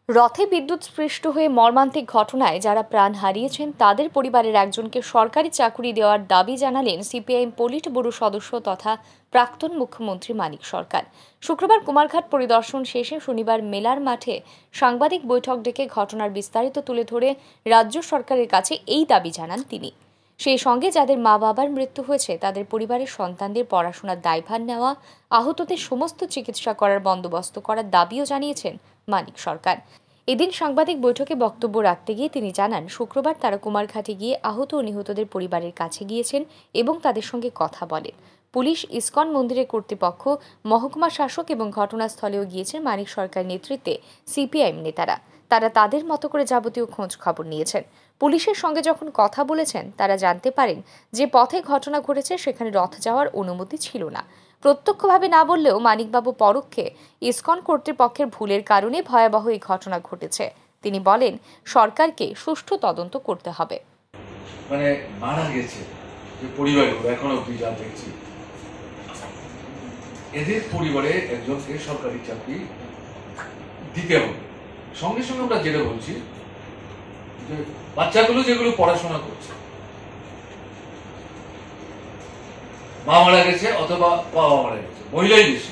রথে বিদ্যুৎস্পৃষ্ট হয়ে মর্মান্তিক ঘটনায় যারা প্রাণ হারিয়েছেন তাদের পরিবারের একজনকে সরকারি চাকরি দেওয়ার দাবি জানালেন সিপিআইএম পলিট ব্যুরো সদস্য তথা প্রাক্তন মুখ্যমন্ত্রী মানিক সরকার। শুক্রবার কুমারঘাট পরিদর্শন শেষে শনিবার মেলার মাঠে সাংবাদিক বৈঠক ডেকে ঘটনার বিস্তারিত তুলে ধরে রাজ্য সরকারের কাছে এই দাবি জানান তিনি। সেই সঙ্গে যাদের মা বাবার মৃত্যু হয়েছে তাদের পরিবারের সন্তানদের পড়াশোনার দায়ভার নেওয়া, আহতদের সমস্ত চিকিৎসা করার বন্দোবস্ত করার দাবিও জানিয়েছেন মানিক সরকার। এদিন সাংবাদিক বৈঠকে বক্তব্য রাখতে গিয়ে তিনি জানান, শুক্রবার তারা কুমারঘাটে গিয়ে আহত ও নিহতদের পরিবারের কাছে গিয়েছেন এবং তাদের সঙ্গে কথা বলেন। পুলিশ, ইসকন মন্দিরের কর্তৃপক্ষ, মহকুমা শাসক এবং ঘটনাস্থলেও গিয়েছেন মানিক সরকার নেতৃত্বে সিপিআইএম নেতারা। তারা তাদের মতো করে যাবতীয় খোঁজ খবর নিয়েছেন। পুলিশের সঙ্গে যখন কথা বলেছেন তারা জানতে পারেন যে পথে ঘটনা ঘটেছে সেখানে রথ যাওয়ার অনুমতি ছিল না। প্রত্যক্ষভাবে না বললেও মানিকবাবু পরোক্ষে ইসকন কর্তৃপক্ষের ভুলের কারণে ভয়াবহ এই ঘটনা ঘটেছে। তিনি বলেন, সরকারকে সুষ্ঠু তদন্ত করতে হবে। মানে মারা গেছে যে পরিবারগুলো এখন অব্দি যা দেখছি, এদের পরিবারে একজনকে সরকারি চাকরি দিতে হবে। সঙ্গে সঙ্গে আমরা যেটা বলছি যে বাচ্চাগুলো যেগুলো পড়াশোনা করছে, মা মারা গেছে অথবা বাবা মারা গেছে, মহিলাই বেশি,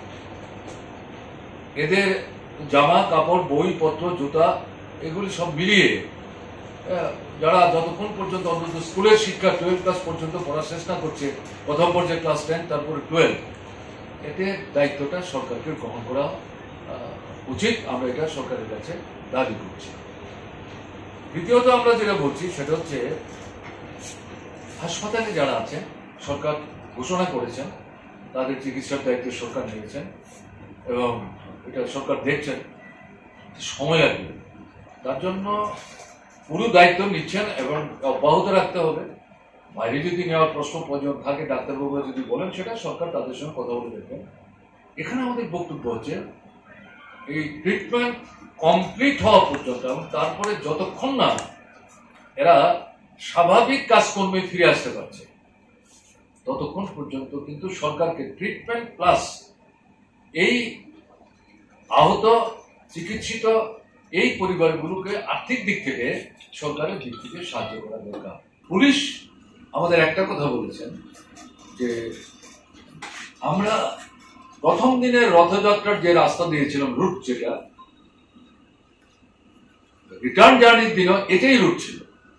এদের জামা কাপড়, বইপত্র, জুতা এগুলি সব মিলিয়ে যারা যতক্ষণ পর্যন্ত অন্তত স্কুলের শিক্ষা 12 ক্লাস পর্যন্ত পড়ার চেষ্টা করছে, প্রথম পর্যায়ে ক্লাস 10, তারপরে 12, এতে দায়িত্বটা সরকারকে গ্রহণ করা উচিত। আমরা এটা সরকারের কাছে দাবি করছি। দ্বিতীয়ত আমরা যেটা বলছি সেটা হচ্ছে, হাসপাতালে যারা আছেন সরকার ঘোষণা করেছেন তাদের চিকিৎসার দায়িত্ব সরকার নিয়েছেন এবং এটা সরকার দেখছেন, সময় লাগবে, তার জন্য পুরো দায়িত্ব নিচ্ছেন এবং অব্যাহত রাখতে হবে। বাইরে যদি নেওয়ার প্রশ্ন প্রয়োজন থাকে, ডাক্তারবাবুরা যদি বলেন, সেটা সরকার তাদের সঙ্গে কথা বলে দেখবেন। এখানে আমাদের বক্তব্য হচ্ছে এই ট্রিটমেন্ট কমপ্লিট হওয়া পর্যন্ত এবং তারপরে যতক্ষণ না এরা স্বাভাবিক কাজকর্মে ফিরে আসতে পারছে ততক্ষণ পর্যন্ত কিন্তু সরকারকে ট্রিটমেন্ট প্লাস এই আহত চিকিৎসিত এই পরিবারগুলোকে আর্থিক দিক থেকে সরকারের দিক থেকে সাহায্য করা দরকার। পুলিশ আমাদের একটা কথা বলেছেন যে আমরা প্রথম দিনের রথযাত্রার যে রাস্তা দিয়েছিলাম, রুট, যেটা রিটার্ন জার্নির দিনও এটাই রুট ছিল।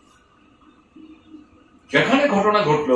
যেখানে ঘটনা ঘটলো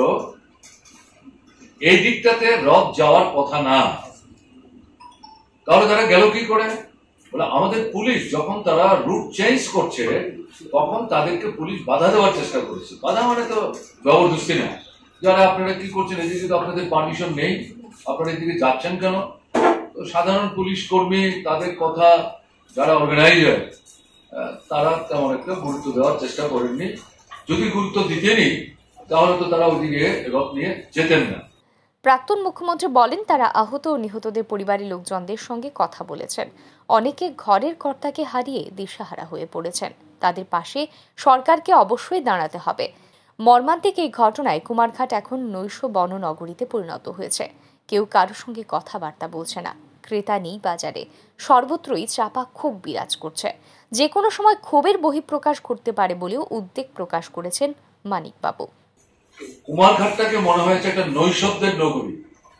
এই দিকটাতে রথ যাওয়ার কথা না, তাহলে তারা গেল কি করে? বলে আমাদের পুলিশ যখন তারা রুট চেঞ্জ করছে তখন তাদেরকে পুলিশ বাধা দেওয়ার চেষ্টা করেছে। বাধা মানে তো জবরদস্তি না, যারা আপনারা কি করছেন, এদিকে তো আপনাদের পারমিশন নেই, আপনারা এদিকে যাচ্ছেন কেন? তো সাধারণ পুলিশ কর্মী, তাদের কথা যারা অর্গানাইজার, তারা তেমন একটা গুরুত্ব দেওয়ার চেষ্টা করেননি। যদি গুরুত্ব দিতেনই তাহলে তো তারা ওইদিকে রথ নিয়ে যেতেন না। প্রাক্তন মুখ্যমন্ত্রী বলেন, তারা আহত ও নিহতদের পরিবারের লোকজনদের সঙ্গে কথা বলেছেন। অনেকে ঘরের কর্তাকে হারিয়ে দিশাহারা হয়ে পড়েছেন। তাদের পাশে সরকারকে অবশ্যই দাঁড়াতে হবে। মর্মান্তিক এই ঘটনায় কুমারঘাট এখন নৈশ বননগরীতে পরিণত হয়েছে। কেউ কারোর সঙ্গে কথাবার্তা বলছে না, ক্রেতা নেই বাজারে, সর্বত্রই চাপা ক্ষোভ বিরাজ করছে। যে কোনো সময় ক্ষোভের বহিঃপ্রকাশ করতে পারে বলেও উদ্বেগ প্রকাশ করেছেন মানিকবাবু। কুমারঘাটটাকে মনে হয়েছে একটা নৈশব্দের নগরী,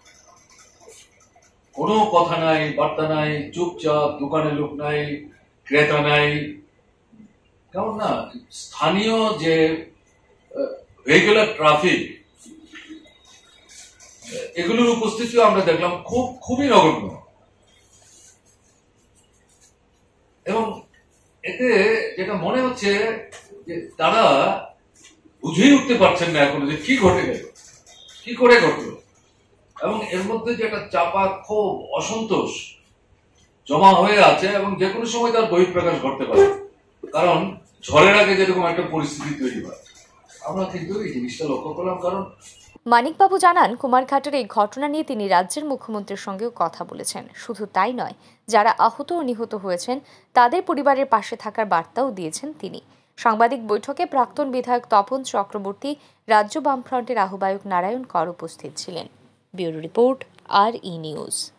কোনো কথা নাই, বার্তা নাই, চুপচাপ, দোকানে লোক নাই, ক্রেতা নাই। কেমন না স্থানীয় যে রেগুলার ট্রাফিক, এগুলোর উপস্থিতিও আমরা দেখলাম খুবই নগণ্য। এবং এতে যেটা মনে হচ্ছে যে তারা বুঝেই উঠতে পারছেন না এখনো যে কি ঘটে গেল, কি করে ঘটলো। এবং এর মধ্যে যে একটা চাপা ক্ষোভ, অসন্তোষ জমা হয়ে আছে এবং যে কোনো সময় তার বহিঃপ্রকাশ ঘটতে পারে। কারণ ঝড়ের আগে যেরকম একটা পরিস্থিতি তৈরি হয়, আমরা কিন্তু এই জিনিসটা লক্ষ্য করলাম। কারণ মানিকবাবু জানান, কুমারঘাটের এই ঘটনা নিয়ে তিনি রাজ্যের মুখ্যমন্ত্রীর সঙ্গেও কথা বলেছেন। শুধু তাই নয়, যারা আহত ও নিহত হয়েছেন তাদের পরিবারের পাশে থাকার বার্তাও দিয়েছেন তিনি। সাংবাদিক বৈঠকে প্রাক্তন বিধায়ক তপন চক্রবর্তী, রাজ্য বামফ্রন্টের আহ্বায়ক নারায়ণ কর উপস্থিত ছিলেন। Bureau report, RE news.